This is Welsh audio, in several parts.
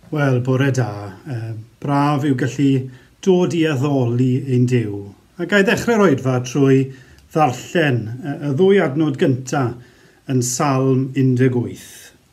Wel, bore da. Braf yw gallu dod i addoli ein Duw. A gai ddechrau'r oedfa trwy ddarllen y ddwy adnod gyntaf yn Salm 18.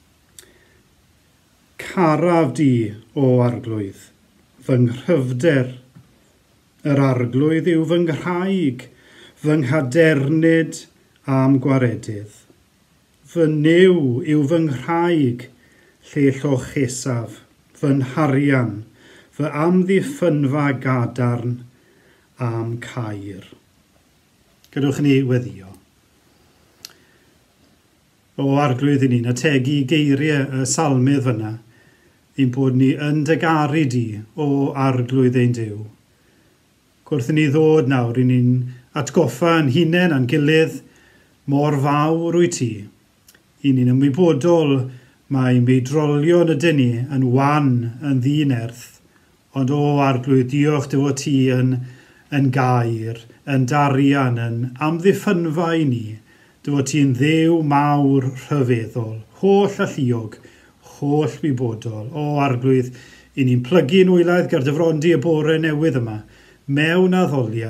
Caraf di, o arglwydd, fy nghryfder. Yr arglwydd yw fy nghraig, fy nghadernid am gwaredydd. Fy niw yw fy nghraig, lle llochesaf, fy nharian, fy amddiffynfa gadarn am cair. Gadwch ni weddio. O arglwydd i ni'n ategu geiriau y salmydd fyna, ein bod ni yn dygaru di o arglwydd ein Duw. Gwrth ni ddod nawr, i ni'n atgoffa yn hunain a'n gilydd mor fawr wyt ti. I ni'n ymwybodol mae meidrolion ydyn ni yn wan, yn ddinerth, ond o arglwydd diolch dy fod ti yn gair, yn darian, yn amddiffynfa i ni, dy fod ti'n ddew mawr rhyfeddol, holl alluog, holl wybodol. O arglwydd, i ni'n plygu'n wylaeth gyda dyfrondi y bore newydd yma, mewn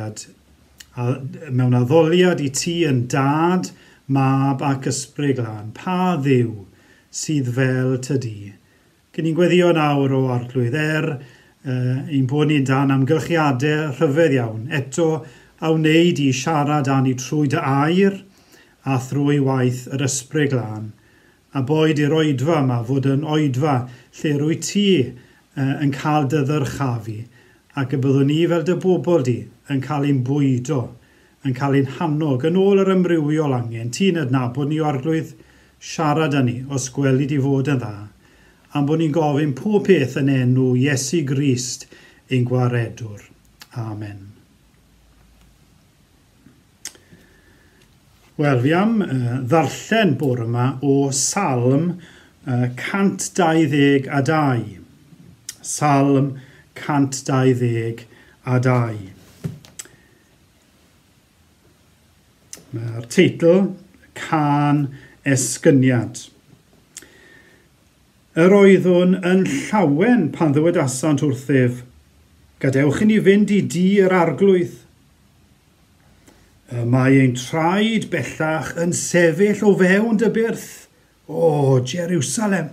addoliad i ti yn dad, mab ac ysbryd glân. Pa dduw sydd fel tydi. Gyn ni'n gweddio nawr o arglwydd ein bod ni'n dan amgylchiadau rhyfedd iawn. Eto a wneud i siarad â ni trwy dy air a thrwy waith yr ysbryd glân. A boed i'r oedfa yma fod yn oedfa lle rwy ti yn cael dy ddyrchafu ac y byddwn ni fel dy bobl di yn cael ein bwydo, yn cael ein hannog yn ôl yr ymrywiol angen. Ti'n adnabod ni o arglwydd, siarad â ni os gweli di fod yn dda, am bod ni'n gofyn pob peth yn enw Iesu Grist ein gwaredwr. Amen. Wel, fi am ddarllen bore yma o Salm 122. Salm 122. Mae'r teitl Can Esgyniad. Yr oeddwn yn llawen pan ddywedasant wrthyf, gadewch i ni fynd i di yr arglwydd. Mae ein traed bellach yn sefyll o fewn dy byrth, o Jerusalem.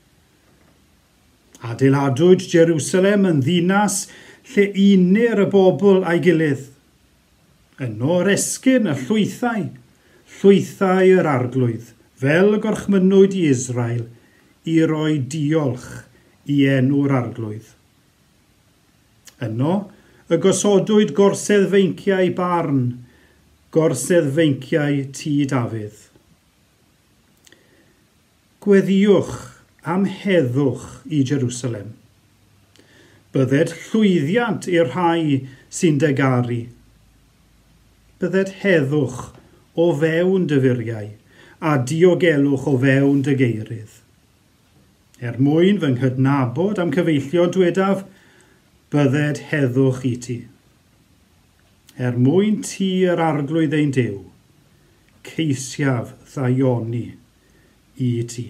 Adeiladwyd Jerusalem yn ddinas lle unir y bobl a'i gilydd. Yno resgyn y llwythau yr arglwydd, fel gorchmynnwyd i Israel, i roi diolch i enw'r arglwydd. Yno y gosodwyd gorsedd feinciau barn, gorsedd feinciau tŷ Dafydd. Gweddiwch am heddwch i Jerusalem. Bydded llwyddiant i'r rhai sy'n dygaru. Bydded heddwch o fewn dyfuriau a diogelwch o fewn dy geirydd. Mwyn fy nghydnabod am cyfeillio dwedaf, bydded heddwch i ti. Mwyn ti yr arglwydd ein Duw, ceisiaf ddaioni i ti.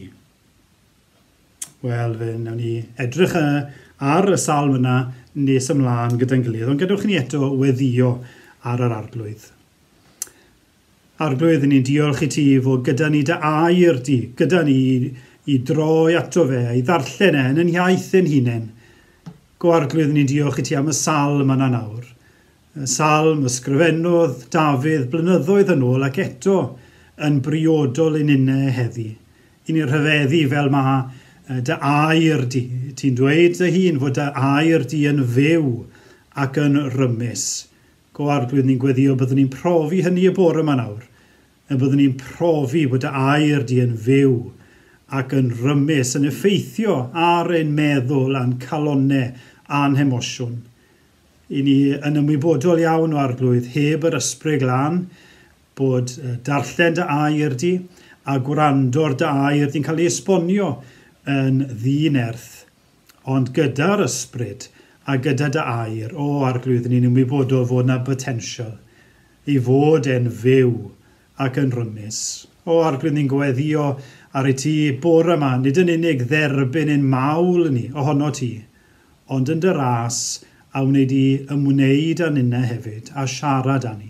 Wel, fe wnawn ni edrych ar y salm yna nes ymlaen gyda'n gilydd, ond gadwch ni eto weddio ar yr arglwydd. Arglwydd, ni'n diolch i ti fod gyda ni dy air di, gyda ni i droi ato fe, i ddarllen yn yn iaith yn hunain. Go arglwydd, ni'n diolch i ti am y salm yna nawr. Y salm ysgrifennodd Dafydd blynyddoedd yn ôl ac eto yn briodol yn unnau heddi. I ni'n rhyfeddu fel mae dy air di. Ti'n dweud dy hun fod dy air di yn fyw ac yn rymus. Go arglwydd, ni'n gweddio byddwn ni'n profi hynny y bore yma nawr. Byddwn ni'n profi bod dy air di yn fyw ac yn rymus, yn effeithio ar ein meddwl a'n calonnau a'n hemosiwn. I ni yn ymwybodol iawn o arglwydd, heb yr ysbryd glân, bod darllen dy air di a gwrando'r dy air di'n cael ei esbonio yn ddinerth, ond gyda'r ysbryd a gyda dy air o arglwydd, ni'n ymwybodol fod yna potensial i fod yn fyw ac yn rymus. O arglwydd ni'n gweddio ar ei ti bore yma, nid yn unig dderbyn ein mawl ni ohono ti, ond yn dy ras a wneud i ymwneud â nynna hefyd a siarad â ni.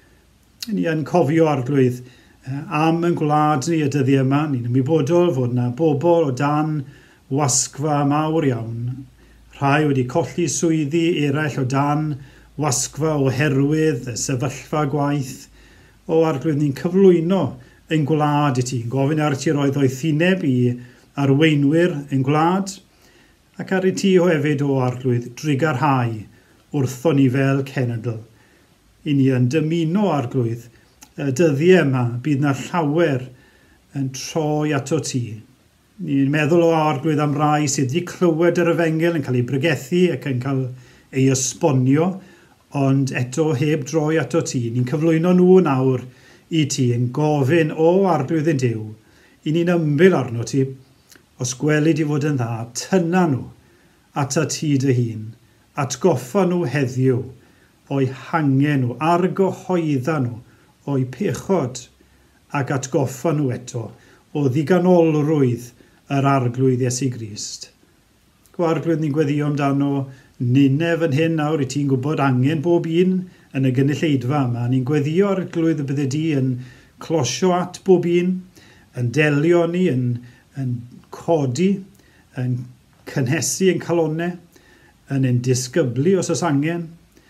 Ni yn cofio arglwydd am yn gwlad ni y dyddiau yma. Ni'n ymwybodol fod yna bobl o dan wasgfa mawr iawn. Rhai wedi colli swyddi eraill o dan wasgfa oherwydd y sefyllfa gwaith. O arglwydd ni'n cyflwyno ein gwlad i ti. Gofyn ar ti roedd oethineb i arweinwyr ein gwlad, ac ar i ti hefyd o arglwydd drigarhau wrthon ni fel cenedl. I ni yn dymuno arglwydd y dyddiau yma bydd na llawer yn troi ato ti. Ni'n meddwl o arglwydd am rai sydd wedi clywed yr efengil yn cael ei bregethu ac yn cael ei esbonio, ond eto heb droi ato ti. Ni'n cyflwyno nhw nawr i ti yn gofyn o arglwydd yn Duw. I ni'n ymbil arno ti, os gweli di fod yn dda, tyna nhw ata ti dy hun, atgoffa nhw heddiw o'i hangen nhw, argyhoedda nhw o'i pechod, ac atgoffa nhw eto o ddiganolrwydd yr arglwydd Iesu Grist. Arglwydd ni'n gweddio amdano nynne fan hyn nawr, i ti'n gwybod angen bob un yn y gynulleidfa yma. Ni'n gweddio arglwydd y bydde di yn closio at bob un, yn delio ni, yn codi, yn cynhesu yn calonau, yn ein disgyblu os oes angen,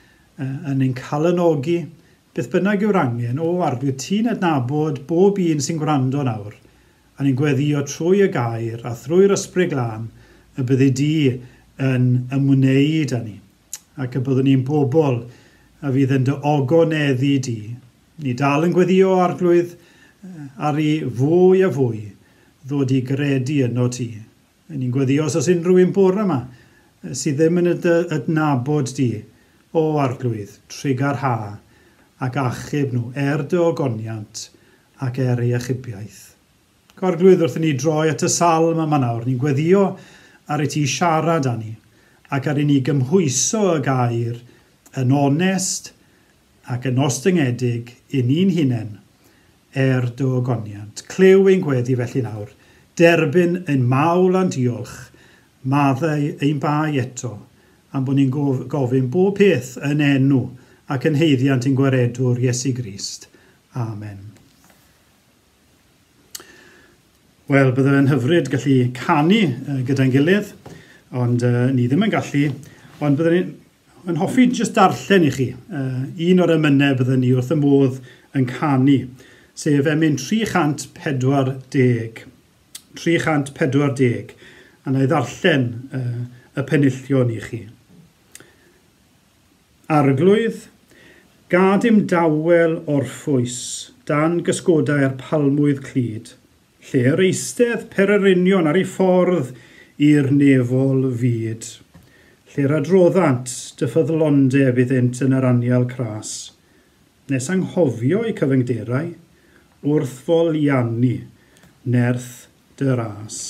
yn ein calanogi, beth bynnag yw'r angen. O arglwydd, ti'n adnabod bob un sy'n gwrando nawr, a ni'n gweddio trwy y gair a thrwy'r ysbryd glân y bydde di yn ymwneud â ni, ac y byddwn ni'n bobl a fydd yn dy ogoneddu di. Ni dal yn gweddio arglwydd ar ei fwy a fwy ddod i gredu yno ti. Ni'n gweddio os oes unrhyw un bore yma sydd ddim yn adnabod di o arglwydd, trigarha ac achub nhw dy ogoniant ac ei achubiaeth. Arglwydd wrth ni droi at y salm yma nawr, ni'n gweddio ar ei ti siarad â ni ac ar ei ni gymhwyso y gair yn onest ac yn ostyngedig i ni'n hunain dy ogoniant. Clyw ein gweddi felly nawr, derbyn ein mawl a'n diolch, maddau ein bai eto, am bod ni'n gofyn bob peth yn enw ac yn heiddiant ein gwaredwr Iesu Grist. Amen. Wel, byddai'n hyfryd gallu canu gyda'n gilydd, ond ni ddim yn gallu, ond byddai'n yn hoffi jyst darllen i chi. Un o'r emynau byddwn ni wrth y modd yn canu, sef emyn 340. 340, a na i ddarllen y penillion i chi. Arglwydd, gadim dawel orffwys, dan gysgodau'r palmwydd clud, lle'r eistedd pererinion ar ei ffordd i'r nefol fyd, lle'r adroddant dy ffyddlondeb iddynt yn yr anial cras, nes anghofio eu cyfyngderau, wrth foliannu nerth dy ras.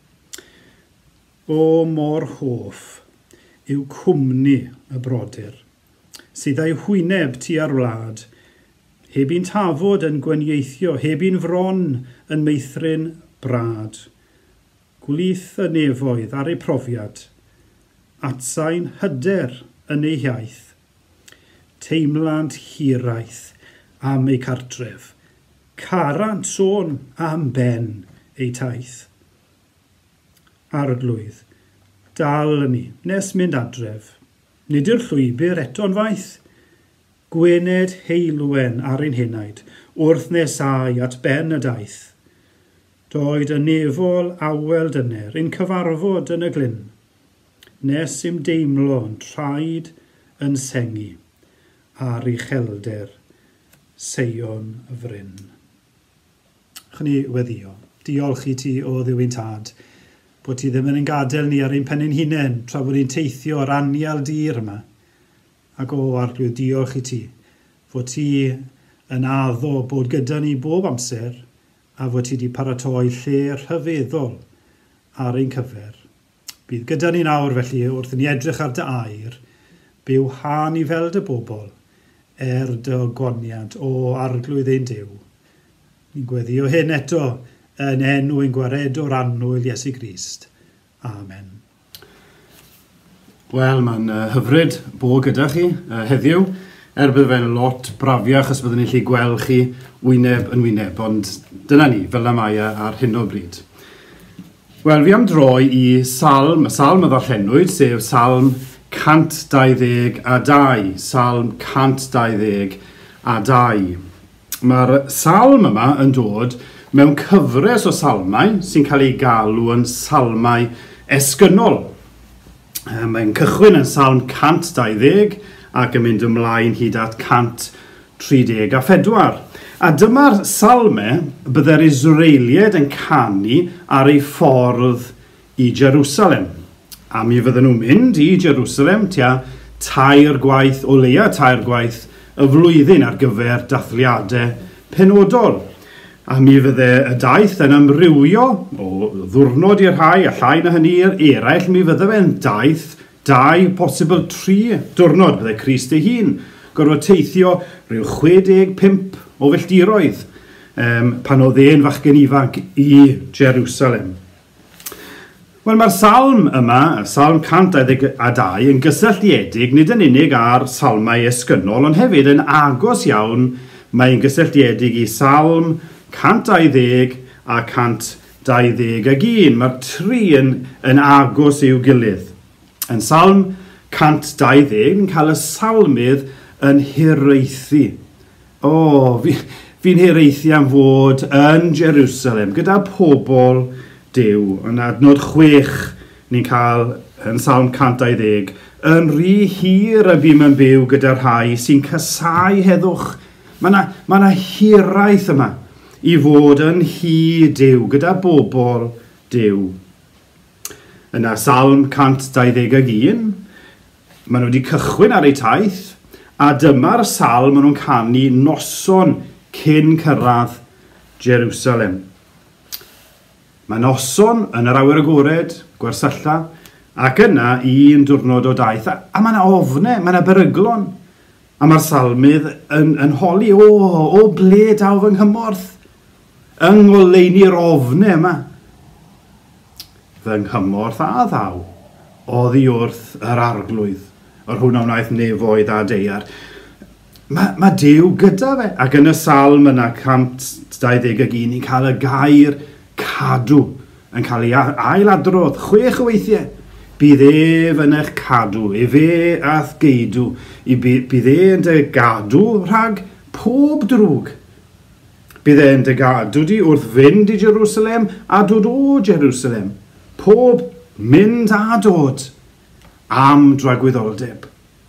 O mor hoff yw cwmni y brodyr, sydd ei hwyneb tu ar wlad, heb i'n tafod yn gwenieithio, heb i'n fron yn meithrin brad. Gwlith y nefoedd ar ei profiad, atsain hyder yn ei hiaith, teimlant hiraeth am ei cartref, carant sôn am ben ei taith. Arglwydd, dal ni, nes mynd adref, nid yw'r llwybr eto'n faith, gwened heilwen ar ein henaid, wrth nesau at ben y daith. Doed y nefol awel dyner, ein cyfarfod yn y glyn, nes ym deimlo'n traed yn sengi, ar ei chelder, seion fryn. Chni weddio, diolch i ti o Dduw ein Tad, bod ti ddim yn gadael ni ar ein pen ein hunain tra bod ni'n teithio o'r anial dir yma. Ac o arglwydd, diolch i ti, fod ti yn addo bod gyda ni bob amser a fod ti wedi paratoi lle rhyfeddol ar ein cyfer. Bydd gyda ni nawr felly wrth ni edrych ar dy air, byw han i fel dy bobl dy ogoniant o arglwydd ein Duw. Ni'n gweddio hyn eto yn enw ein gwaredwr annwyl Iesu Grist. Amen. Wel, mae'n hyfryd bod gyda chi heddiw. Bydd fe'n lot brafiach os byddwn ni'n gallu gweld chi wyneb yn wyneb, ond dyna ni, fel y mae ar hyn o bryd. Wel, fi am droi i salm, y salm y ddarllenwyd, sef salm 122, salm 122. Mae'r salm yma yn dod mewn cyfres o salmau sy'n cael ei galw yn salmau esgynol. Mae'n cychwyn yn salm 120 ac yn mynd ymlaen hyd at 134. A dyma'r salmau byddai'r Israeliaid yn canu ar ei ffordd i Jerusalem. A mi fydden nhw'n mynd i Jerusalem tua 3 gwaith, o leia 3 gwaith y flwyddyn ar gyfer dathliadau penodol. A mi fydde y daith yn amrywio o ddwrnod i'r rhai, a llai na hynny i'r eraill. Mi fydde fe'n daith 2, posibl 3 diwrnod bydde Crist ei hun. Gorfod teithio rhyw 65 o filltiroedd pan oedd e'n fachgen ifanc i Jerusalem. Wel, mae'r salm yma, salm 122, yn gysylltiedig nid yn unig ar salmau esgynol, ond hefyd yn agos iawn. Mae'n gysylltiedig i salm 120 a 121. Mae'r tri yn agos i'w gilydd. Yn salm 120, yn cael y salmydd yn hiraethu. Fi'n hiraethu am fod yn Jerusalem gyda pobl Duw. Yn adnod 6, ni'n cael yn salm 120, yn rhy hir y bym yn byw gyda'r rhai sy'n casau heddwch. Mae na hiraeth yma i fod yn hyd Duw, gyda bobl Duw. Yna salm 121, maen nhw wedi cychwyn ar eu taith, a dyma'r salm maen nhw'n canu noson cyn cyrraedd Jerusalem. Mae noson yn yr awyr agored, gwersylla, ac yna un diwrnod o daith. A mae yna ofnau, mae yna beryglon. A mae'r salmydd yn holi, o ble daw fy nghymorth, yng ngoleuni'r ofnau yma. Fy nghymorth a ddaw, oddi wrth yr arglwydd, o'r hwnna wnaeth nefoedd a deiar. Mae Duw gyda fe, ac yn y salm yna 121, ni'n cael y gair cadw, yn cael ei ailadrodd 6 weithiau. Bydd fy'n eich cadw, fe ath geidw, bydd yn dy gadw rhag pob drwg. Bydd yn dy gadw di wrth fynd i Jerusalem a dod o Jerusalem. Pob mynd a dod am dragwyddoldeb.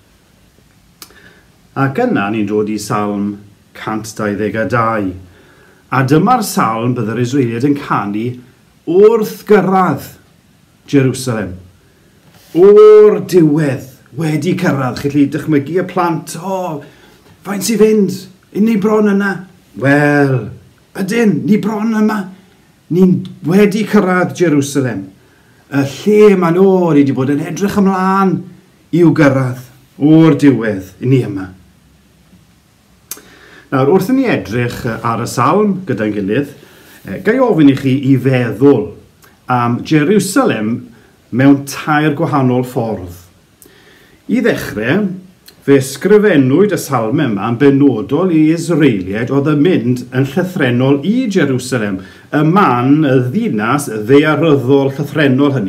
Ac yna ni'n dod i salm 122. A dyma'r salm byddai'r Israeliaid yn canu wrth gyrraedd Jerusalem. O'r diwedd wedi cyrraedd. Chi'n dychmygu y plant, faint sy'n fynd? Ni bron yna? Wel, ydyn, ni bron yma. Ni'n wedi cyrraedd Jerusalem. Y lle ma'n wedi bod yn edrych ymlaen i'w gyrraedd o'r diwedd i ni yma. Nawr, wrth i ni edrych ar y salm gyda'n gilydd, gai ofyn i chi i feddwl am Jerusalem mewn 2 gwahanol ffordd. I ddechrau, fe ysgrifennwyd y salm yma yn benodol i Israeliaid oedd yn mynd yn llythrenol i Jerusalem, y man, y ddinas ddaearyddol llythrenol hynny.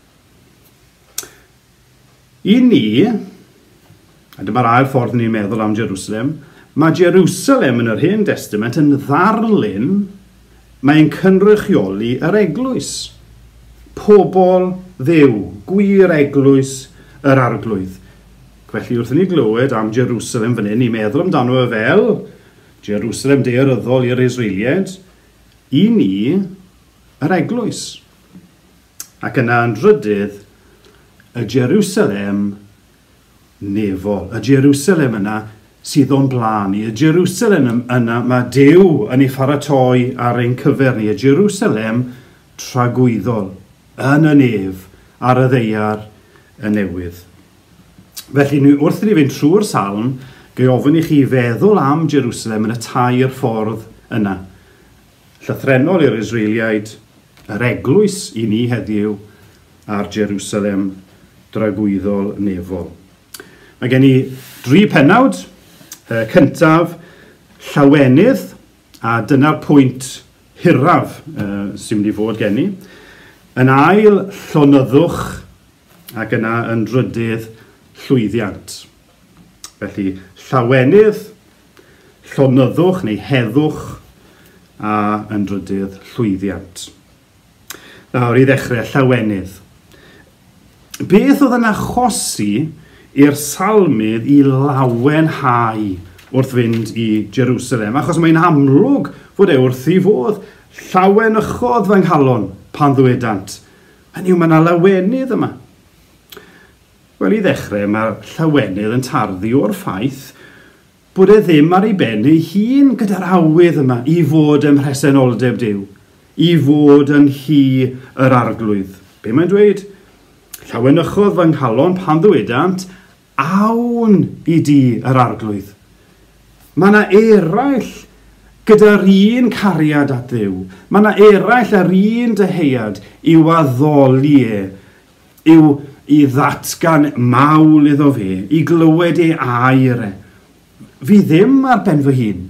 I ni, a dyma'r ail ffordd ni'n meddwl am Jerusalem, mae Jerusalem yn yr Hen Testament yn ddarlun, mae'n cynrychioli yr eglwys. Pobl Dduw, gwir eglwys yr arglwydd. Felly wrth ni glywed am Jerusalem fan hyn, ni'n meddwl amdano fe fel Jerusalem daearyddol i'r Israeliaid, i ni yr eglwys. Ac yna yn drydydd, y Jerusalem nefol, y Jerusalem yna sydd o'n blaen ni. Y Jerusalem yna mae Duw yn ei pharatoi ar ein cyfer ni. Y Jerusalem tragwyddol yn y nef ar y ddeiar y newydd. Felly, wrth i ni fynd trwy'r salm, gai ofyn i chi feddwl am Jerusalem yn y 2 ffordd yna. llythrenol i'r Israeliaid, yr eglwys i ni heddiw ar Jerusalem dragwyddol nefol. Mae gen i 3 pennawd. Cyntaf, llawenydd, a dyna'r pwynt hiraf sy'n mynd i fod gen i. Yn ail, llonyddwch, ac yna yn drydydd llwyddiant. Felly, llawenydd, llonyddwch neu heddwch, a yn drydydd llwyddiant. Nawr, i ddechrau, llawenydd. Beth oedd yn achosi i'r salmydd i lawenhau wrth fynd i Jerusalem? Achos mae'n amlwg fod wrth i fodd llawenichodd fy nghalon pan ddwedant. Hynny yw, mae yna lawenydd yma. Wel, i ddechrau, mae llawenydd yn tarddu o'r ffaith bod ddim ar ei ben ei hun gyda'r awydd yma i fod ym mhresenoldeb Duw, i fod yn hi yr arglwydd. Be mae'n dweud? Llawenichodd fy nghalon pan ddwedant, awn i di yr arglwydd. Mae yna eraill gyda'r un cariad at Dduw. Mae yna eraill ar un dyheuad i'w addoli i'w i ddatgan mawl iddo fe, i glywed ei air Fi ddim ar ben fy hun.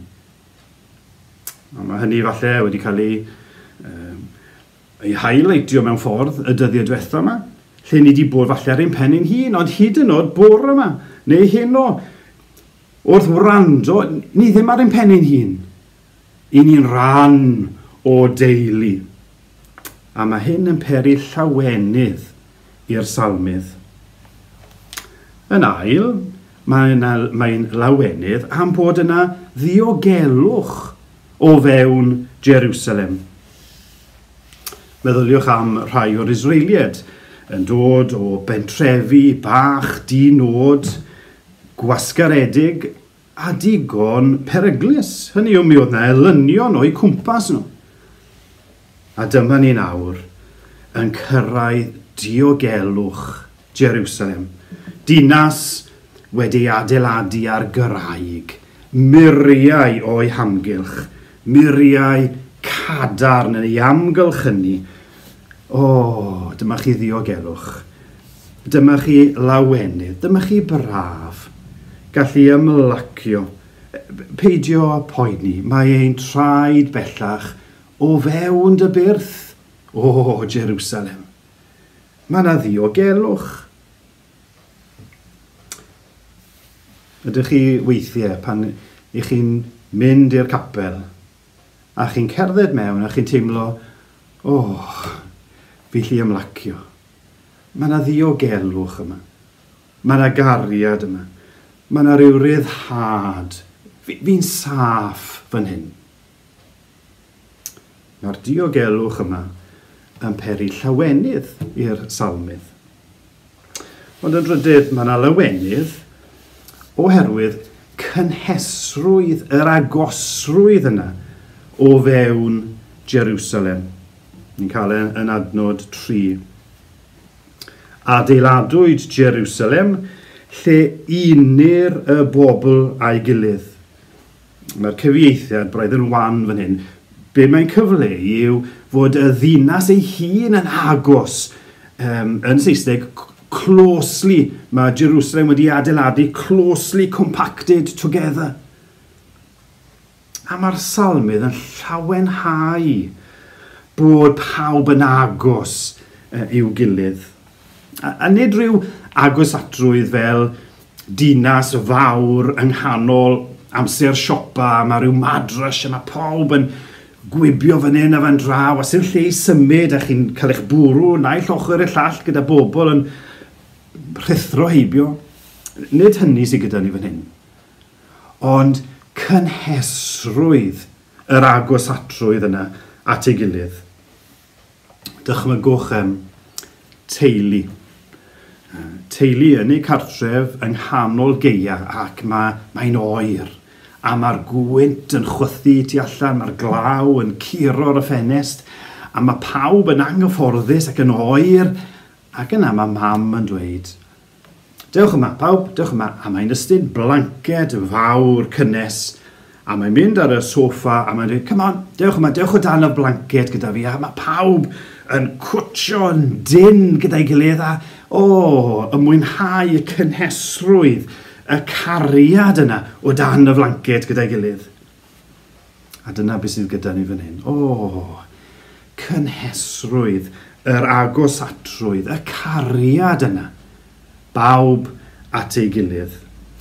Mae hynny falle wedi cael ei highlightio mewn ffordd y dyddiau diwethaf yma, lle ni wedi bod falle ar ein pen ein hun, ond hyd yn oed bore yma, neu heno, wrth wrando, ni ddim ar ein pen ein hun. I ni'n rhan o deulu. A mae hyn yn peri llawenydd i'r salmydd. Yn ail, mae'n lawenydd am bod yna ddiogelwch o fewn Jerusalem. Meddyliwch am rhai o'r Israeliad yn dod o bentrefi bach, dinod, gwasgaredig a digon peryglus. Hynny yw, mi oedd yna elynion o'i cwmpas nhw. A dyma ni nawr yn cyrraedd diogelwch Jerusalem. Dinas wedi adeiladu ar graig, muriau o'i hamgylch, muriau cadarn yn ei amgylch hynny. O, dyma chi ddiogelwch. Dyma chi lawenydd, dyma chi braf. Gallu ymlacio. Peidio poeni, mae ein traed bellach o fewn dy byrth. O, Jerusalem. Mae yna ddiogelwch. Ydych chi weithiau pan ych chi'n mynd i'r capel a chi'n cerdded mewn a chi'n teimlo, fi lli ymlacio. Mae yna ddiogelwch yma. Mae yna gariad yma. Mae yna ryw ryddhad. Fi'n saff fan hyn. Mae'r diogelwch yma yn peri llawenydd i'r salmydd. Ond yn drydydd, mae yna lawenydd oherwydd cynhesrwydd, yr agosrwydd yna o fewn Jerusalem. Ni'n cael yn adnod 3. Adeiladwyd Jerusalem lle unir y bobl a'i gilydd. Mae'r cyfieithiad braidd yn wan fan hyn. Be mae'n cyfleu yw fod y ddinas ei hun yn agos. Yn Saesneg, closely. Mae Jerusalem wedi adeiladu closely compacted together. A mae'r salmydd yn llawenhau bod pawb yn agos i'w gilydd. A nid rhyw agosatrwydd fel dinas fawr yng nghanol amser siopa, mae rhyw madras a mae pawb yn gwibio fan hyn a fan draw, a sy'n lle i symud a chi'n cael eich bwrw naill ochr y llall gyda bobl yn rhithro heibio. Nid hynny sydd gyda ni fan hyn. Ond cynhesrwydd yr agosatrwydd yna at ei gilydd. Dychmygwch teulu. Teulu yn ei cartref yng nghanol gaea ac mae'n oer. A mae'r gwynt yn chwythu tu allan, mae'r glaw yn curo ar y ffenest, a mae pawb yn anghyfforddus ac yn oer, ac yna mae mam yn dweud, dewch yma, pawb, dewch yma, a mae'n ystod blanced fawr cynnes, A mae'n mynd ar y soffa a mae'n dweud, come on, dewch o dan y blancet gyda fi. A mae pawb yn cwtsio'n dyn gyda'i gilydd a y mwynhau y cynhesrwydd, y cariad yna o dan y blancet gyda'i gilydd. A dyna beth sydd gyda ni fan hyn. Cynhesrwydd, yr agosatrwydd, y cariad yna. Bawb at ei gilydd.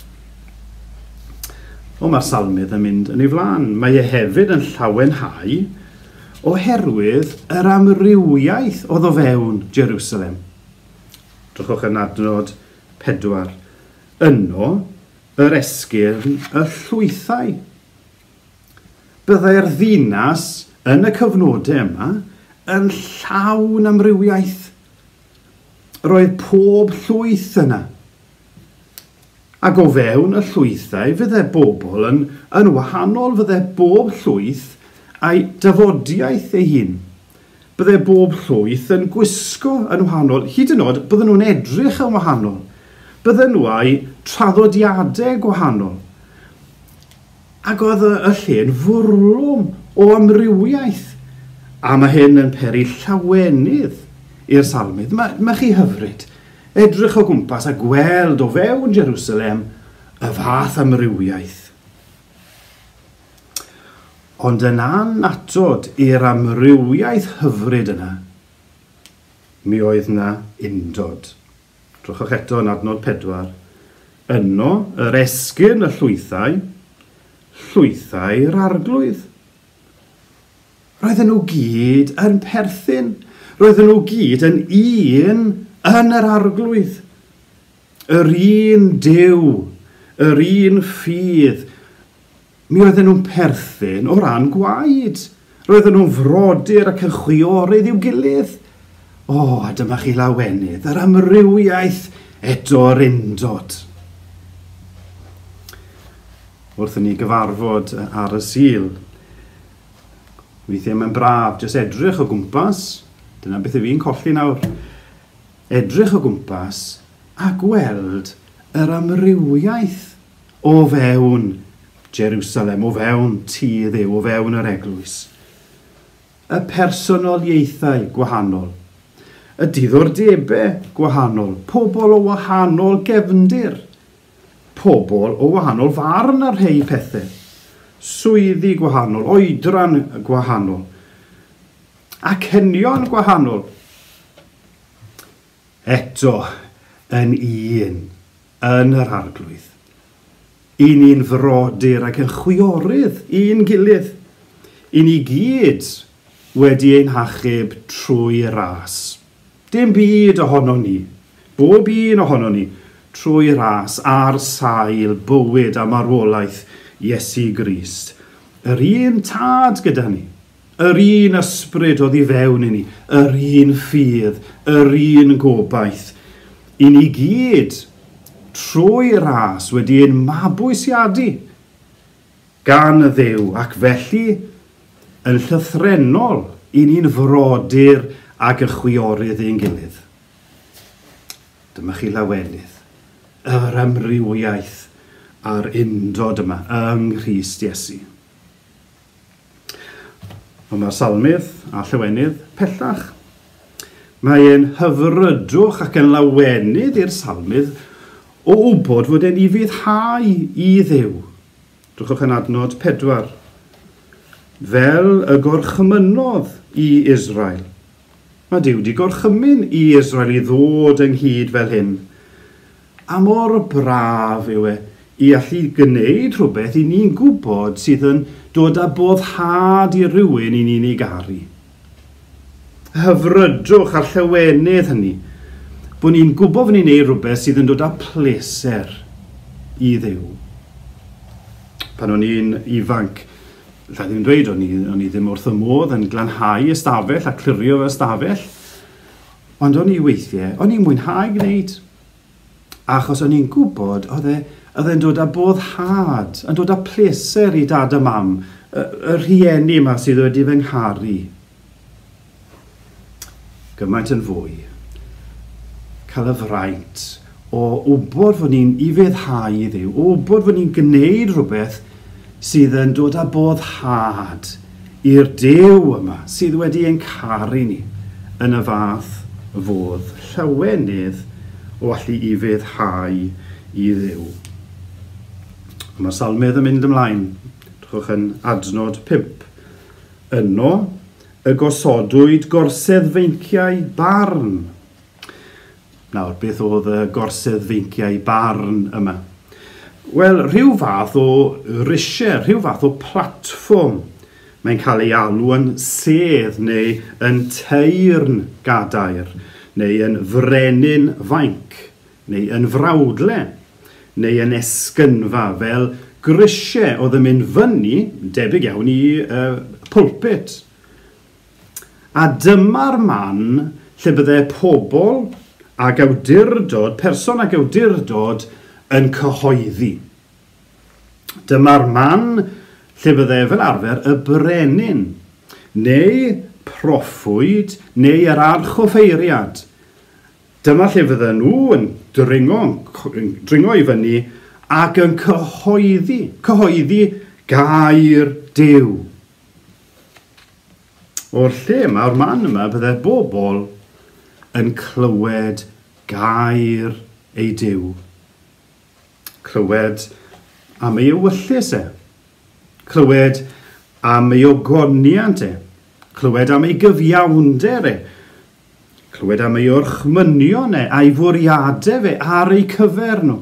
Mae'r salmydd yn mynd yn ei flaen. Mae e hefyd yn llawenhau oherwydd yr amrywiaeth oedd o fewn Jerusalem. Drychwch yn adnod 4. Yno, yr esgyrn y llwythau. Byddai'r ddinas yn y cyfnodau yma yn llawn amrywiaeth. Roedd pob llwyth yna. Ac o fewn y llwythau, fydde bobl yn wahanol, fydde bob llwyth a'i dyfodiaeth ei hun. Bydde bob llwyth yn gwisgo yn wahanol, hyd yn oed bydden nhw'n edrych yn wahanol. Bydden nhw a'i traddodiadau gwahanol. Ac oedd y lle'n fwrlwm o amrywiaeth. A mae hyn yn peri llawenydd i'r salmydd. Mae chi hyfryd. Edrych o gwmpas a gweld o fewn Jerusalem y fath amrywiaeth. Ond yn anatod i'r amrywiaeth hyfryd yna, mi oedd yna undod. Drwchwch eto yn adnod 4. Yno, yr esgyrn y llwythau, llwythau'r arglwydd. Roedden nhw gyd yn perthyn. Roedden nhw gyd yn un yn yr arglwydd. Yr un Duw, yr un ffydd. Mi oedden nhw'n perthyn o ran gwaed. Roedden nhw'n frodyr ac yn chwiorydd i'w gilydd. A dyma chi lawenydd, yr amrywiaeth eto'r undod. Wrth i ni gyfarfod ar y Sul, weithiau mae'n braf, jyst edrych o gwmpas. Dyna beth y fi'n colli nawr. Edrych o gwmpas a gweld yr amrywiaeth o fewn Jerusalem, o fewn tŷ Dduw, o fewn yr eglwys. Y personoliaethau gwahanol, y diddordebau gwahanol, pobl o wahanol gefndir, pobl o wahanol farn ar rhai pethau, swyddi gwahanol, oedran gwahanol, acenion gwahanol. Eto yn un yn yr arglwydd. I ni'n frodyr ac yn chwiorydd i'n gilydd. I ni gyd wedi ein hachub trwy ras. Dim byd ohono ni, bob un ohono ni, trwy ras ar sail bywyd a marwolaeth Iesu Grist. Yr un tad gyda ni. Yr un ysbryd oedd i fewn i ni, yr un ffydd, yr un gobaith. I ni gyd, trwy ras wedi ein mabwysiadu gan y Dduw, ac felly yn llythrenol i ni'n frodyr ac yn chwiorydd ein gilydd. Dyma chi lawenydd, yr amrywiaeth a'r undod yma yng Nghrist Iesu. Ond mae'r salmydd a llawenydd pellach. Mae e'n hyfrydwch ac yn lawenydd i'r salmydd o wybod fod e'n i fyddhau i Dduw. Drwchwch yn adnod 4. Fel y gorchmynodd i Israel. Mae Duw wedi gorchymyn i Israel i ddod ynghyd fel hyn. A mor braf yw i allu gwneud rhywbeth i ni'n gwybod sydd yn dod â boddhad i rywun i ni'n ei garu. Hyfrydwch ar llawenydd hynny, bod ni'n gwybod fod ni'n gwneud rhywbeth sydd yn dod â pleser i Dduw. Pan o'n i'n ifanc, lla ddim dweud, o'n i ddim wrth y modd yn glanhau ystafell a clirio fy ystafell, ond o'n i weithiau, o'n i'n mwynhau gwneud. Achos o'n i'n gwybod, oedd e'n dod â boddhad, yn dod â pleser i dad a mam, y rhieni yma sydd wedi fy ngharu. Gymaint yn fwy. Cael y fraint o wybod fod ni'n i feddhau i Dduw, o wybod fod ni'n gwneud rhywbeth sydd yn dod â boddhad i'r Duw yma sydd wedi ein caru ni yn y fath fodd llawenydd o allu i feddhau i Dduw. Mae'r salmedd yn mynd ymlaen. Drwch yn adnod 5. Yno y gosodwyd gorsedd feinciau barn. Nawr, beth oedd y gorsedd feinciau barn yma? Wel, rhyw fath o risiau, rhyw fath o platfform. Mae'n cael ei alw yn sedd neu yn teirn gadair, neu yn frenin fainc, neu yn frawdle, neu yn esgynfa fel grisiau oedd yn mynd fyny, debyg iawn i pulpit. A dyma'r man lle byddai pobl ag awdurdod, person ag awdurdod yn cyhoeddi. Dyma'r man lle byddai fel arfer y brenin, neu proffwyd, neu yr archoffeiriad. Dyma lle fydden nhw yn dringo i fyny ac yn cyhoeddi gair Duw. O'r lle mae'r man yma byddai bobl yn clywed gair ei Duw. Clywed am ei ewyllus e. Clywed am ei ogoniant e. Clywed am ei gyfiawnder e. Clywed am ei orchmynion e, a'i fwriadau fe ar ei cyfer nhw.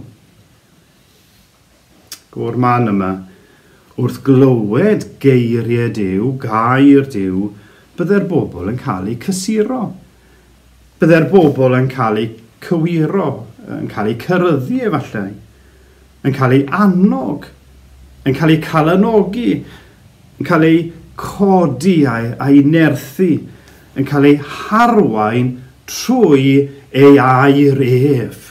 O'r man yma, wrth glywed geiriau Duw, gair Duw, byddai'r bobl yn cael eu cysuro. Byddai'r bobl yn cael eu cywiro, yn cael eu cyryddu efallai, yn cael ei annog, yn cael ei calanogi, yn cael ei codi a'i nerthu, yn cael ei harwain trwy ei air ef.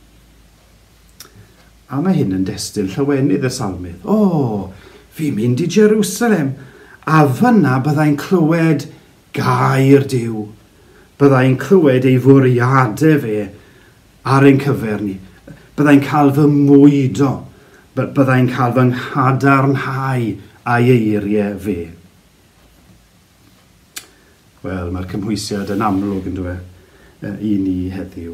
A mae hyn yn destun llawenydd y salmydd. Fi'n mynd i Jerusalem, a fyna byddai'n clywed gair Duw. Byddai'n clywed ei fwriadau fe ar ein cyfer ni. Byddai'n cael fy mwydo. Byddai'n cael fy nghadarnhau a'i eiriau fe. Wel, mae'r cymhwysiad yn amlwg yn dweud i ni heddiw.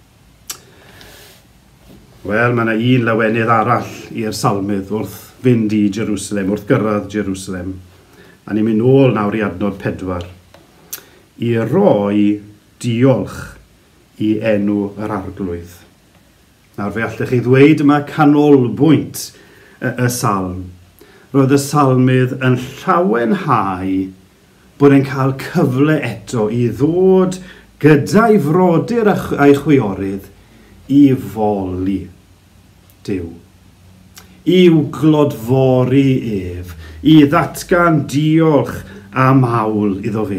Wel, mae yna un lawenydd arall i'r salmydd wrth fynd i Jerusalem, wrth gyrraedd Jerusalem. A ni'n mynd nôl nawr i adnod 4. I roi diolch i enw yr arglwydd. Nawr fe allech chi ddweud yma canolbwynt y salm. Roedd y salmydd yn llawenhau bod e'n cael cyfle eto i ddod gyda'i frodyr a'i chwiorydd i foli Duw. I'w glodfori ef, i ddatgan diolch a mawl iddo fe.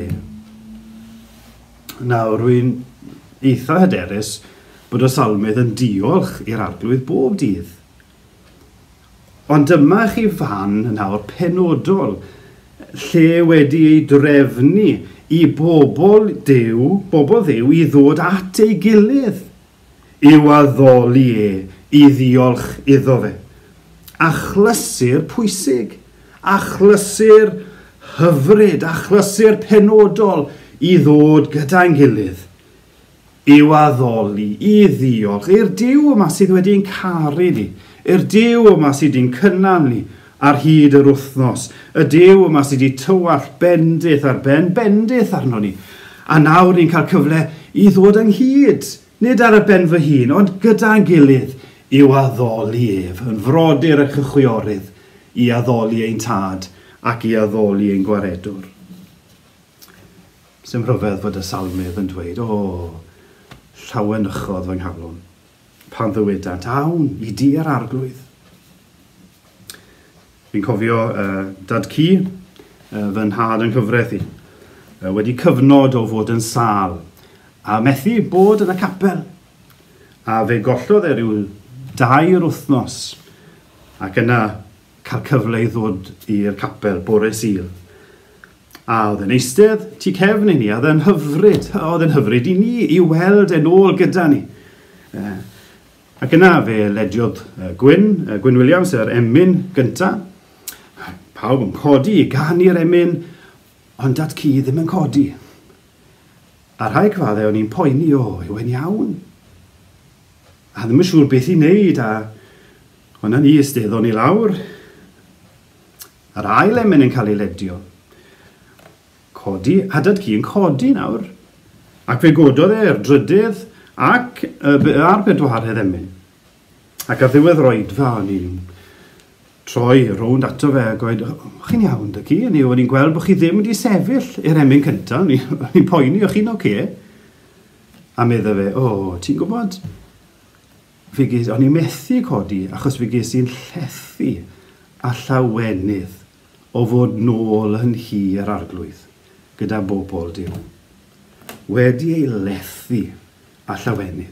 Nawr, rwy'n eitha hyderus bod y salmydd yn diolch i'r arglwydd bob dydd. Ond dyma chi fan nawr penodol lle wedi ei drefnu i bobl Dduw i ddod at ei gilydd i'w addoli i ddiolch iddo fe. Achlysur pwysig, achlysur hyfryd, achlysur penodol i ddod gyda'n gilydd i'w addoli, i ddiolch i'r Duw yma sydd wedi'n caru ni, i'r Duw yma sydd wedi'n cynnal ni ar hyd yr wythnos, y Duw yma sydd wedi tywall bendith ar ben bendith arno ni. A nawr ni'n cael cyfle i ddod ynghyd, nid ar y ben fy hun, ond gyda'n gilydd i'w addoli ef, yn frodyr y chychwiorydd, i addoli ein tad ac i addoli ein gwaredwr. Sy'n rhyfedd fod y salmydd yn dweud, llawanychodd fy nghalon, pan ddywydant, awn i di ar arglwydd. Fi'n cofio dad cu, fy nhad yn cyfrethi, wedi cyfnod o fod yn sâl, a methu bod yn y capel. A fe gollodd ryw 2 wythnos, ac yna cael cyfle i ddod i'r capel bore Sul. A oedd yn eistedd tu cefn i ni, a oedd yn hyfryd i ni i weld yn ôl gyda ni. Ac yna fe lediodd Gwyn Williams, yr emyn gyntaf, pawb yn codi i ganu'r emyn, ond dat ci ddim yn codi. A rhai cyfaddau o'n i'n poeni, yw e'n iawn. A ddim yn siŵr beth i wneud, a hwnna ni ysteddon i lawr. Yr ail emyn yn cael ei ledio. Codi, a dad ci yn codi nawr. Ac fe gododd e'r drydydd ac ar bedwaredd emyn. Ac ar ddiwedd roedfa, o'n i'n troi rownd ato fe a gweud, chi'n iawn dy ci? O'n i'n gweld bod chi ddim wedi sefyll i'r emyn cyntaf. O'n i'n poeni, o'ch chi'n oce? A medda fe, ti'n gwybod? O'n i'n methu codi achos fe ges i'n llethu a llawenydd o fod nôl yn hir arglwydd gyda bobl Duw. Wedi ei lethu a llawenydd.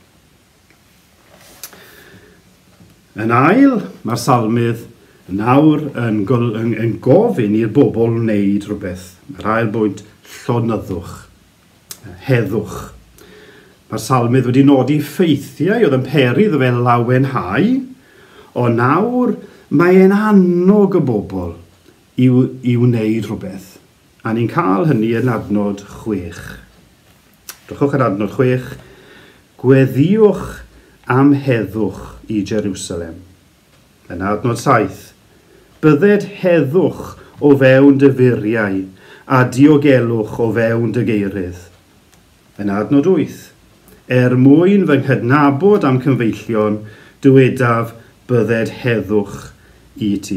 Yn ail, mae'r salmydd nawr yn gofyn i'r bobl wneud rhywbeth. Yr ail bwynt, llonyddwch, heddwch. Mae'r salmydd wedi nodi ffeithiau oedd yn peri iddo fe lawenhau, ond nawr mae'n annog y bobl i wneud rhywbeth. A ni'n cael hynny yn adnod 6. Drychwch ar adnod 6. Gweddiwch am heddwch i Jerusalem. Yn adnod 7. Bydded heddwch o fewn dy furiau a diogelwch o fewn dy geirydd. Yn adnod 8. Mwyn fy nghydnabod am cyfeillion, dywedaf bydded heddwch i ti.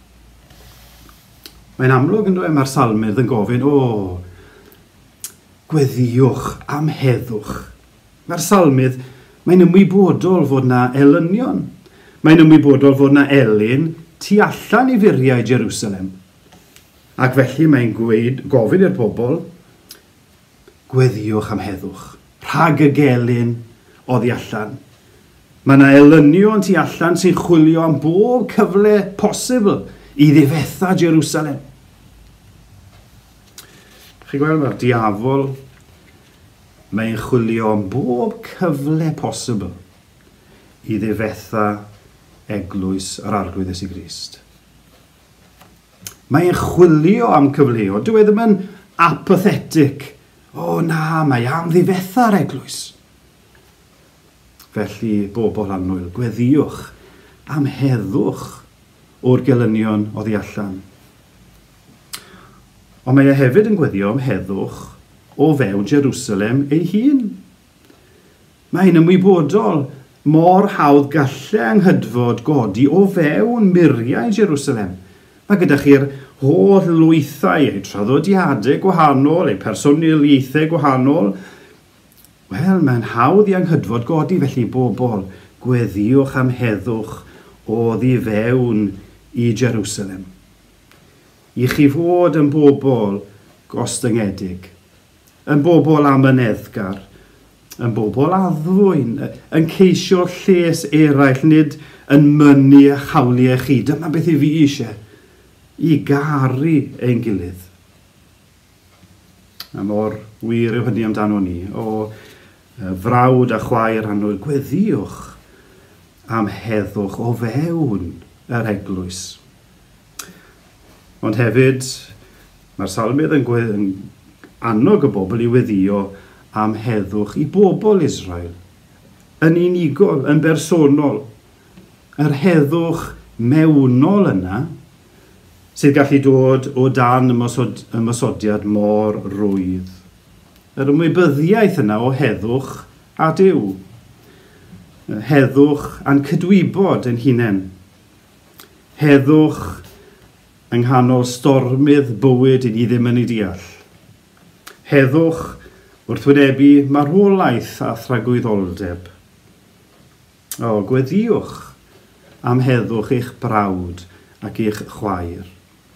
Mae'n amlwg yn dweud mae'r salmydd yn gofyn, gweddiwch am heddwch. Mae'r salmydd, mae'n ymwybodol fod na elynion. Mae'n ymwybodol fod na elyn tu allan i furiau Jerusalem. Ac felly mae'n gofyn i'r pobl, gweddiwch am heddwch. Rhag y gelyn oddi allan. Mae yna elynion tu allan sy'n chwilio am bob cyfle posibl i ddifetha Jerusalem. Chi'n gweld mae'r diafol, mae'n chwilio am bob cyfle posibl i ddifetha eglwys yr arglwydd Iesu Grist. Mae'n chwilio am cyfleo. Dyw e ddim yn apathetic. Mae am ddifetha'r eglwys. Felly, bobl annwyl, gweddiwch am heddwch o'r gelynion oddi allan. Ond mae e hefyd yn gweddio am heddwch o fewn Jerusalem ei hun. Mae'n ymwybodol mor hawdd gallai anghydfod godi o fewn muriau Jerusalem. Mae gyda chi'r holl lwythau, eu traddodiadau gwahanol, eu personoliaethau gwahanol. Wel, mae'n hawdd i anghydfod godi, felly bobl, gweddiwch am heddwch o ddi fewn i Jerusalem. I chi fod yn bobl gostyngedig, yn bobl amyneddgar, yn bobl addfwyn, yn ceisio lles eraill, nid yn mynnu a chawliau chi. Dyma beth i fi eisiau, i garu ein gilydd. A mor wir yw hynny amdano ni, o frawd a chwaer annwyl, gweddiwch am heddwch o fewn yr eglwys. Ond hefyd, mae'r salmydd yn annog y bobl i weddio am heddwch i bobl Israel. Yn unigol, yn bersonol. Yr heddwch mewnol yna, sydd gallu dod o dan ymosodiad mor rwydd. Yr ymwybyddiaeth yna o heddwch a Duw. Heddwch a'n cydwybod yn hunain. Heddwch yng nghanol stormydd bywyd i ni ddim yn ei deall. Heddwch wrth wynebu marwolaeth a thragwyddoldeb. Gweddiwch am heddwch eich brawd ac eich chwaer.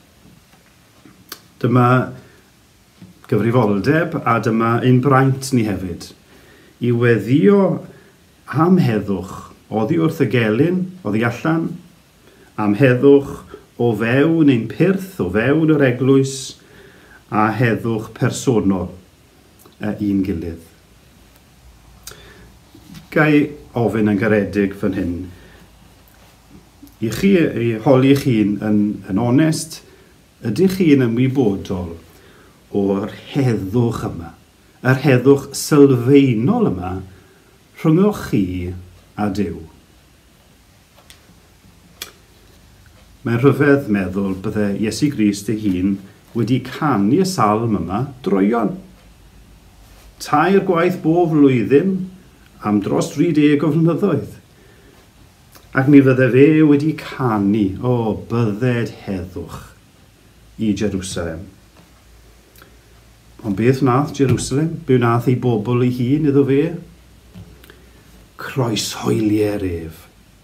Dyma gyfrifoldeb a dyma ein braint ni hefyd. I weddio am heddwch oddi wrth y gelyn, oddi allan, am heddwch o fewn ein pyrth, o fewn yr eglwys, a heddwch personol un gilydd. Gai ofyn yn garedig fan hyn, I chi, i holi chi'n yn onest, ydych chi'n ymwybodol o'r heddwch yma, yr heddwch sylfaenol yma rhwngwch chi a Duw. Mae'n rhyfedd meddwl bydde Iesu Grist ei hun wedi canu y salm yma droion. Tair gwaith bob flwyddyn am dros 30 o flynyddoedd. Ac mi fydde fe wedi canu o bydded heddwch i Jerusalem. Ond beth wnaeth Jerusalem? Be wnaeth ei bobl ei hun iddo fe? Croeshoeliau'r ef.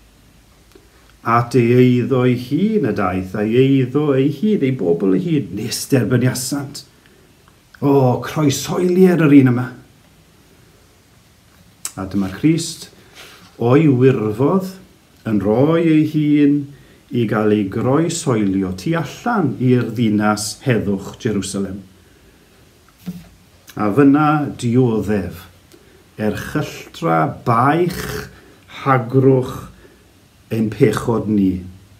At ei eiddo ei hun y daeth, a eiddo ei hun, ei bobl ei hun, nes derbyniasant. O, croeshoeliau'r yr un yma. A dyma Crist o'i wirfodd yn rhoi ei hun i gael ei groesoelio tu allan i'r ddinas heddwch Jerusalem. A fyna dioddef erchylltra baich hagrwch ein pechod ni.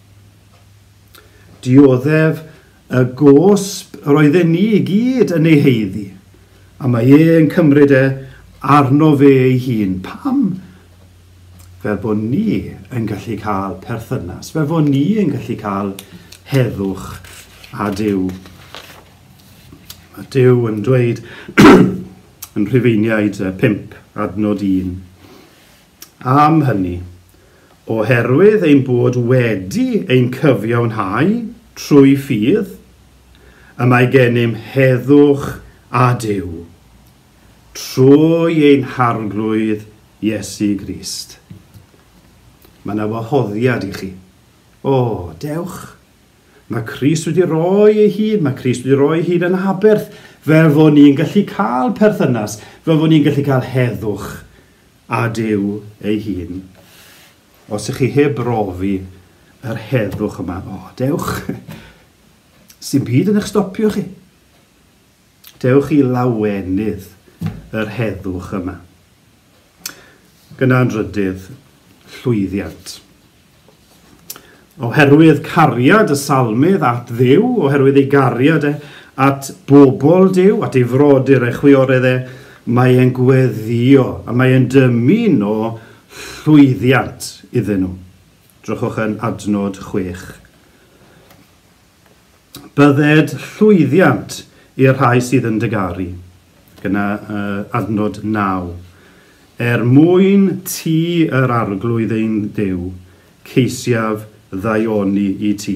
Dioddef y gosb roedden ni i gyd yn ei heiddi, a mae e'n cymryd arno fe ei hun. Pam? Fel bod ni yn gallu cael perthynas, fel bod ni yn gallu cael heddwch a Duw. Mae Duw yn dweud yn Rhufeiniaid 5, adnod 1. Am hynny, oherwydd ein bod wedi ein cyfiawnhau trwy ffydd, y mae gennym heddwch a Duw, trwy ein harglwydd Iesu Grist. Mae yna wahoddiad i chi. O, dewch. Mae Crist wedi rhoi ei hun, mae Crist wedi rhoi ei hun yn haberth, fel fod ni'n gallu cael perthynas, fel fod ni'n gallu cael heddwch a Duw ei hun. Os ych chi heb brofi yr heddwch yma, o, dewch, sy'n byd yn eich stopio chi. Dewch i lawenydd yr heddwch yma. Gyna'n drydydd, llwyddiant. Oherwydd cariad y salmydd at Dduw, oherwydd ei gariad at bobl Duw, at ei frodyr, ei chwiorydd, mae e'n gweddio, a mae e'n dymun o llwyddiant iddyn nhw. Drychwch yn adnod 6. Bydded llwyddiant i'r rhai sydd yn dygaru. Gyna adnod 9. Mwyn ti yr arglwydd ein Duw, ceisiaf ddaioni i ti.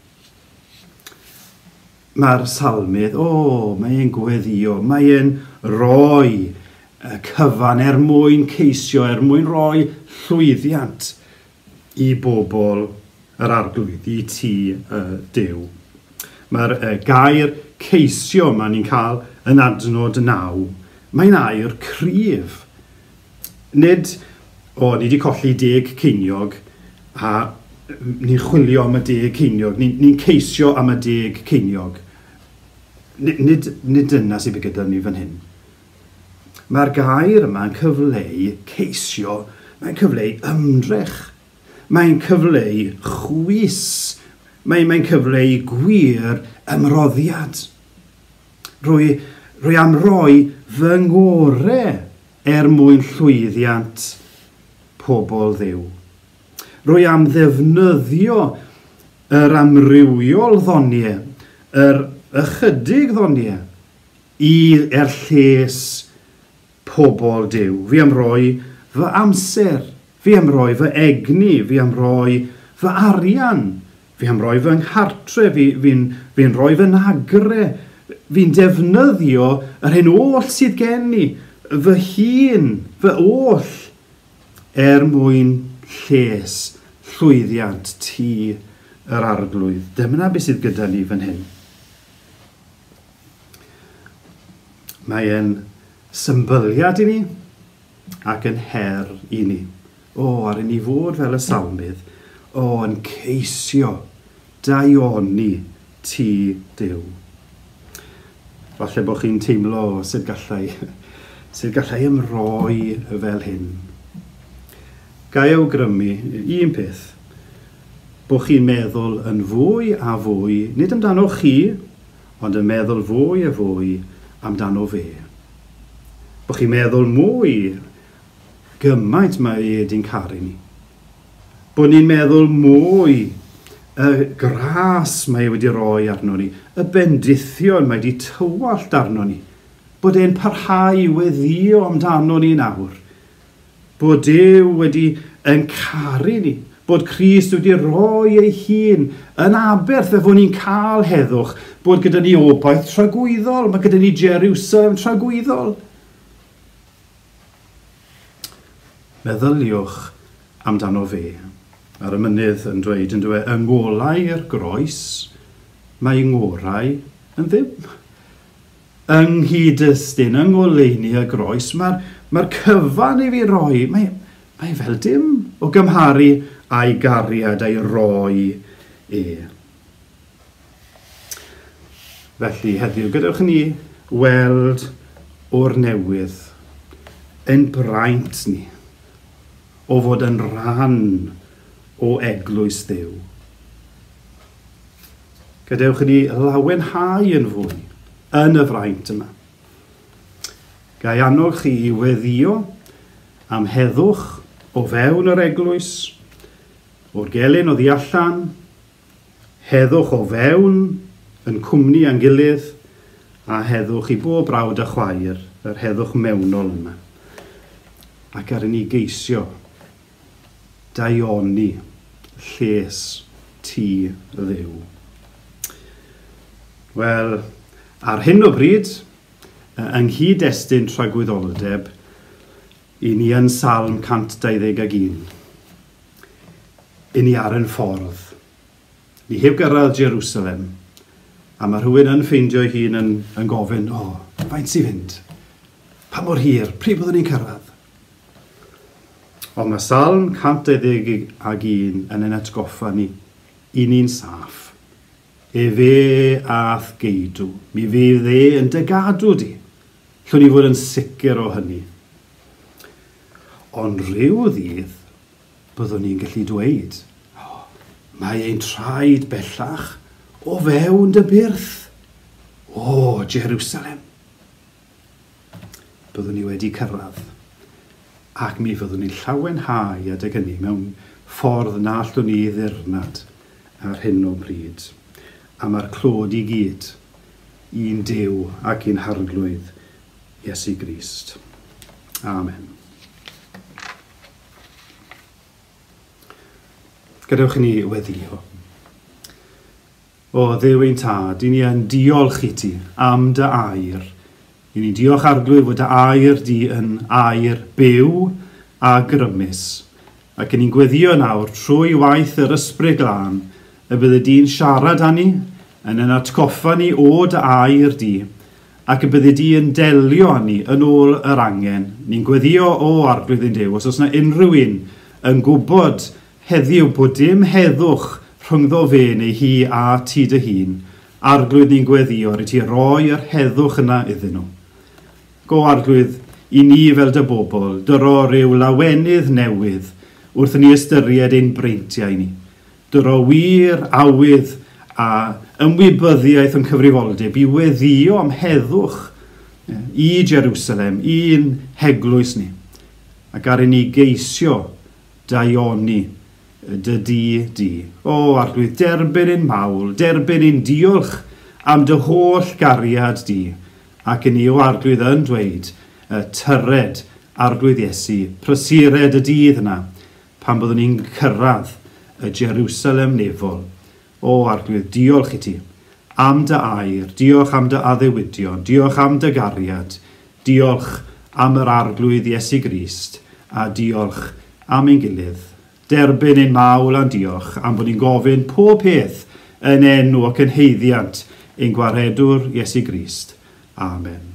Mae'r salmydd, mae e'n gweddio, mae e'n roi cyfan mwyn ceisio, mwyn roi llwyddiant i bobl yr arglwydd, i ti Duw. Mae'r gair ceisio yma ni'n cael yn adnod 9. Mae'n air cryf. Nid, ni wedi colli 10 ceiniog a ni'n chwilio am y 10 ceiniog, ni'n ceisio am y 10 ceiniog. Nid dyna sydd gyda ni fan hyn. Mae'r gair yma'n cyfleu ceisio, mae'n cyfleu ymdrech, mae'n cyfleu chwys, mae'n cyfleu gwir ymroddiad. Rwy am roi fy ngorau mwyn llwyddiant pobl Dduw. Rwy am ddefnyddio yr amrywiol ddoniau, yr ychydig ddoniau, i'r lles pobl Duw. Fi am roi fy amser, fi am roi fy egni, fi am roi fy arian, fi am roi fy nghartre, fi'n roi fy nagrau, fi'n defnyddio yr hyn oll sydd gen ni, fy hun, fy oll, mwyn lles, llwyddiant ti yr arglwydd. Dyma beth sydd gyda ni fan hyn. Mae'n symbyliad i ni ac yn her i ni. Ar i ni fod fel y salmydd, yn ceisio daioni ti Duw. Falle bod chi'n teimlo sydd gallai ymroi fel hyn. Gai awgrymu un peth, bod chi'n meddwl yn fwy a fwy, nid amdano chi, ond yn meddwl fwy a fwy amdano fe. Bod chi'n meddwl mwy gymaint mae wedi'n caru ni. Bod ni'n meddwl mwy y gras mae wedi roi arno ni, y bendithion mae wedi tywallt arno ni, bod e'n parhau i weddio amdano ni nawr, bod Duw wedi yn caru ni, bod Crist wedi rhoi ei hun yn aberth fe fod ni'n cael heddwch, bod gyda ni obaith tragwyddol, mae gyda ni Jerusalem tragwyddol. Meddyliwch amdano fe. Ar y mynydd yn dweud, yng ngolau'r groes, mae ngorau yn ddim. Yng nghyd-destun, yng ngoleuni y groes, mae'r cyfan i fi roi, mae fel dim o gymharu a'i gariad a'i roi e. Felly heddiw, gadewch ni weld o'r newydd yn braint ni o fod yn rhan o eglwys Dduw. Gadewch ni lawenhau yn fwy yn y fraint yma. Gai annog chi i weddio am heddwch o fewn yr eglwys, o'r gelyn o ddiallan, heddwch o fewn yn cwmni a'n gilydd, a heddwch i bob brawd a chwaer, yr heddwch mewnol yma. Ac ar ni geisio daioni lles ti Dduw. Wel, ar hyn o bryd, yng nghyd-destun tragwyddoldeb, i ni yn Salm 121. I ni ar yn ffordd. Ni heb gyrraedd Jerusalem, a mae rhywun yn ffeindio hun yn gofyn, faint sy'n fynd? Pa mor hir? Pryd byddwn ni'n cyrraedd? Ond mae Salm 121 yn ein atgoffa ni, i ni'n saff. E fe ath geidw, mi fydd e yn dy gadw di. Llwn ni fod yn sicr o hynny. Ond rhyw ddydd, byddwn ni'n gallu dweud, mae ein traed bellach o fewn dy byrth. O, Jerusalem. Byddwn ni wedi cyrraedd. Ac mi fyddwn ni'n llawenhau adeg hynny mewn ffordd na allwn ni ddirnad ar hyn o bryd. A mae'r clod i gyd i'n Duw ac i'n harglwydd Iesu Grist. Amen. Gadewch ni weddio. O Dduw ein tad, i ni yn diolch i ti am dy air. I ni diolch arglwydd fod dy air di yn air byw a grymus. Ac yn ni'n gweddio nawr trwy waith yr ysbryd glân y bydde di'n siarad â ni, yn atgoffa ni o dy air di, ac y bydde di'n delio â ni yn ôl yr angen. Ni'n gweddio o arglwydd ein Duw, os oes yna unrhyw un yn gwybod heddiw bod dim heddwch rhwngddo fe neu hi a ti dy hun, arglwydd ni'n gweddio i ti roi yr heddwch yna iddyn nhw. Go arglwydd i ni fel dy bobl, dyro ryw lawenydd newydd wrth ni ystyried ein breintiau ni. Dyro wir, awydd a ymwybyddiaeth yn cyfrifoldeb i weddio am heddwch i Jerusalem, i'n heglwys ni. Ac ar ni geisio daioni dy di. O arglwydd, derbyn ein mawl, derbyn ein diolch am dy holl gariad di. Ac yn ni o arglwydd yn dweud, tyred arglwydd Iesu, prysured y dydd yna, pan byddwn ni'n cyrraedd y Jerusalem nefol. O arglwydd, diolch i ti am dy air, diolch am dy addewidion, diolch am dy gariad, diolch am yr arglwydd Iesu Grist, a diolch am ein gilydd. Derbyn ein mawl a'n diolch am bod ni'n gofyn pob peth yn enw ac yn heiddiant ein gwaredwr Iesu Grist. Amen.